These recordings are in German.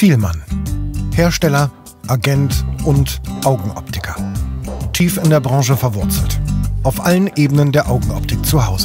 Fielmann. Hersteller, Agent und Augenoptiker. Tief in der Branche verwurzelt. Auf allen Ebenen der Augenoptik zu Hause.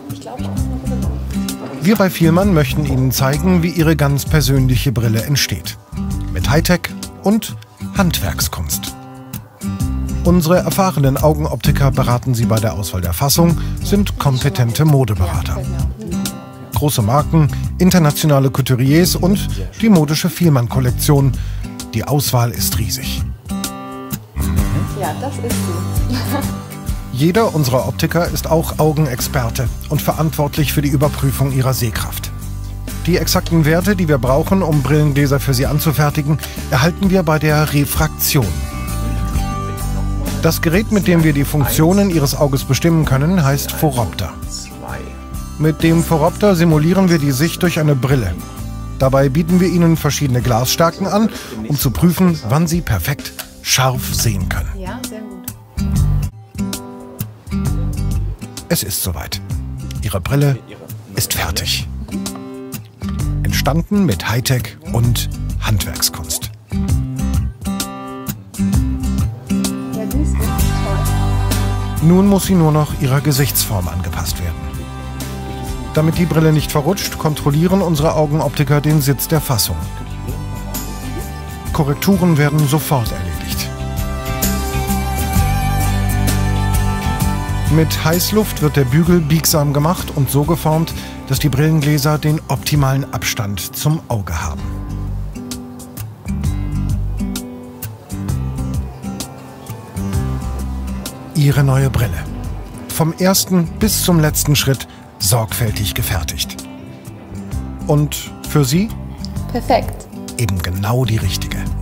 Wir bei Fielmann möchten Ihnen zeigen, wie Ihre ganz persönliche Brille entsteht. Mit Hightech und Handwerkskunst. Unsere erfahrenen Augenoptiker beraten Sie bei der Auswahl der Fassung, sind kompetente Modeberater. Große Marken, internationale Couturiers und die modische Fielmann-Kollektion. Die Auswahl ist riesig. Ja, das ist sie. Jeder unserer Optiker ist auch Augenexperte und verantwortlich für die Überprüfung ihrer Sehkraft. Die exakten Werte, die wir brauchen, um Brillengläser für Sie anzufertigen, erhalten wir bei der Refraktion. Das Gerät, mit dem wir die Funktionen Ihres Auges bestimmen können, heißt Phoropter. Mit dem Phoropter simulieren wir die Sicht durch eine Brille. Dabei bieten wir Ihnen verschiedene Glasstärken an, um zu prüfen, wann Sie perfekt scharf sehen können. Ja, sehr gut. Es ist soweit. Ihre Brille ist fertig. Entstanden mit Hightech und Handwerkskunst. Ja, die ist wirklich toll. Nun muss sie nur noch ihrer Gesichtsform angepasst werden. Damit die Brille nicht verrutscht, kontrollieren unsere Augenoptiker den Sitz der Fassung. Korrekturen werden sofort erledigt. Mit Heißluft wird der Bügel biegsam gemacht und so geformt, dass die Brillengläser den optimalen Abstand zum Auge haben. Ihre neue Brille. Vom ersten bis zum letzten Schritt sorgfältig gefertigt. Und für Sie? Perfekt. Eben genau die richtige.